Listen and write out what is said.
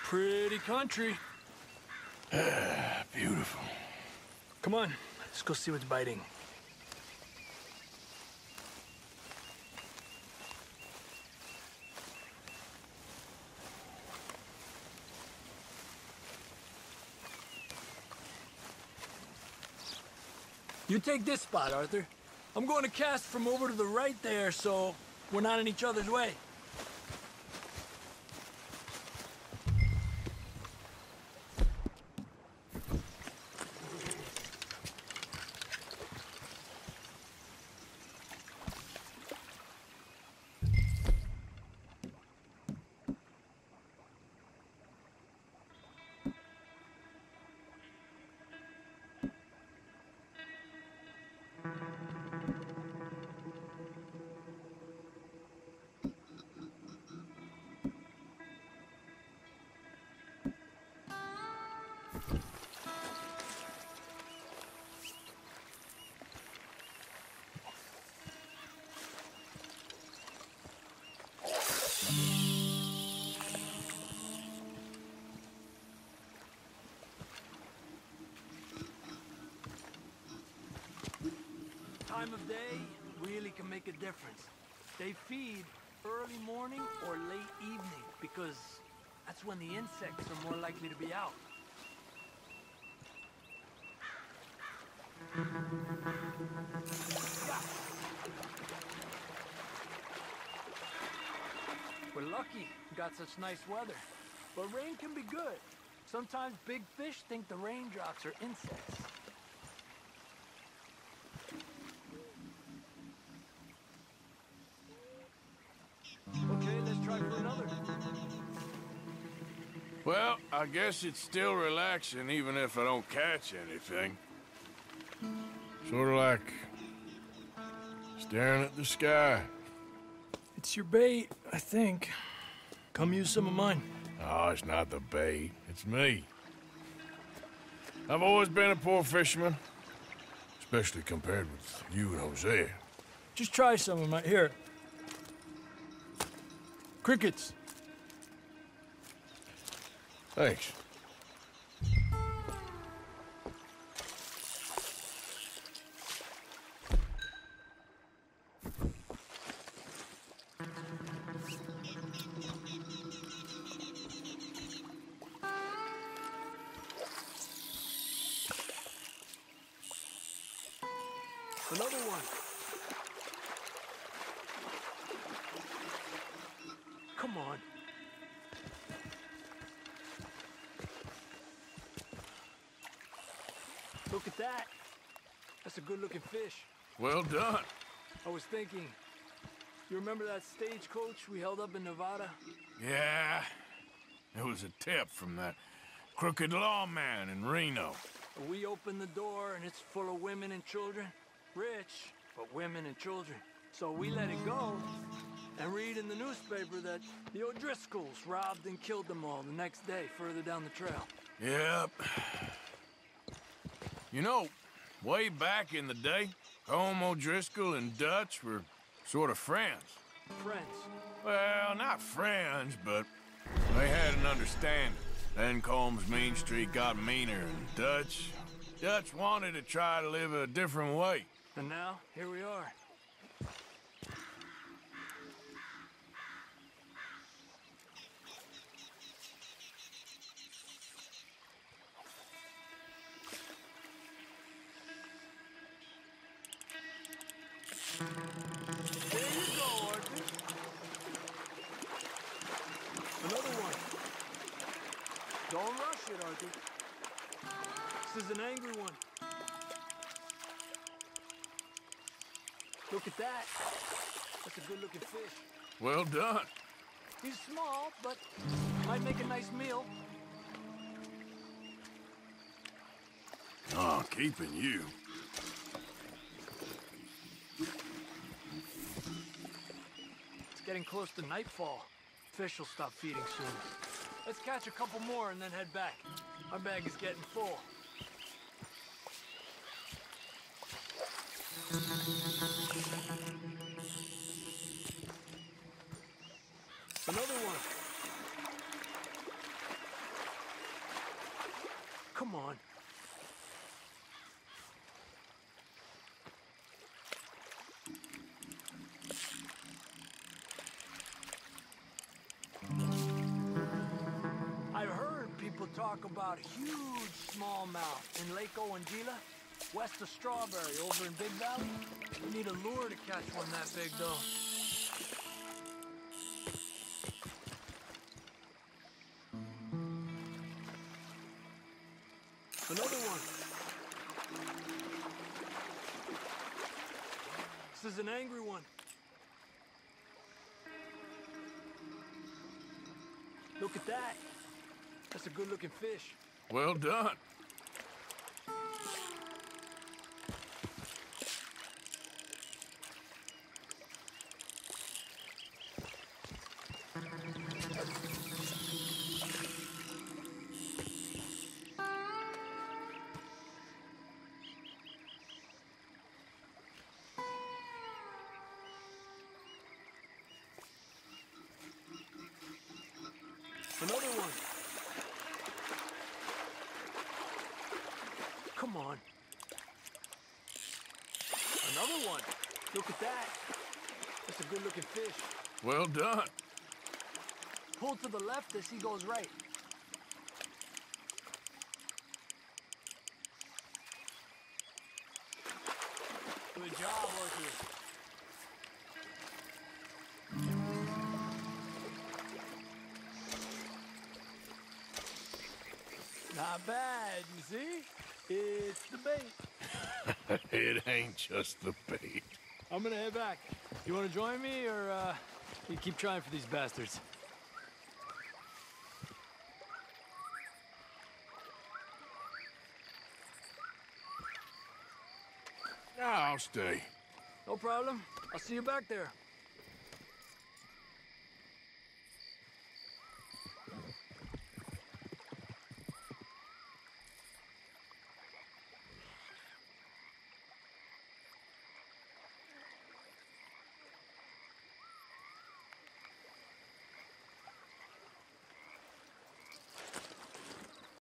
Pretty country. Beautiful. Come on, let's go see what's biting. You take this spot, Arthur. I'm going to cast from over to the right there, so we're not in each other's way. Time of day really can make a difference. They feed early morning or late evening because that's when the insects are more likely to be out. Yeah. We're lucky we got such nice weather, but rain can be good. Sometimes big fish think the raindrops are insects. Okay, let's try for another. Well, I guess it's still relaxing even if I don't catch anything. Sort of like staring at the sky. It's your bait, I think. Come use some of mine. Oh, it's not the bait. It's me. I've always been a poor fisherman. Especially compared with you and Hosea. Just try some of mine. Here. Crickets. Thanks. Another one. Come on. Look at that. That's a good-looking fish. Well done. I was thinking, you remember that stagecoach we held up in Nevada? Yeah. It was a tip from that crooked lawman in Reno. We opened the door and it's full of women and children. Rich, but women and children. So we let it go and read in the newspaper that the O'Driscolls robbed and killed them all the next day further down the trail. Yep. You know, way back in the day, Colm O'Driscoll and Dutch were sort of friends. Friends. Well, not friends, but they had an understanding. Then Colm's mean streak got meaner, and Dutch wanted to try to live a different way. And now, here we are. There you go, Arthur. Another one. Don't rush it, Arthur. This is an angry one. Look at that. That's a good-looking fish. Well done. He's small, but might make a nice meal. Oh, keeping you. It's getting close to nightfall. Fish will stop feeding soon. Let's catch a couple more and then head back. Our bag is getting full. Another one. Come on. I've heard people talk about huge smallmouth in Lake Owanjila, west of Strawberry, over in Big Valley. You need a lure to catch one that big, though. Another one. This is an angry one. Look at that. That's a good-looking fish. Well done. Another one. Come on. Another one. Look at that. That's a good-looking fish. Well done. Pull to the left as he goes right. Good job, Arthur. Not bad, you see? It's the bait. It ain't just the bait. I'm gonna head back. You wanna join me, or you keep trying for these bastards? I'll stay. No problem. I'll see you back there.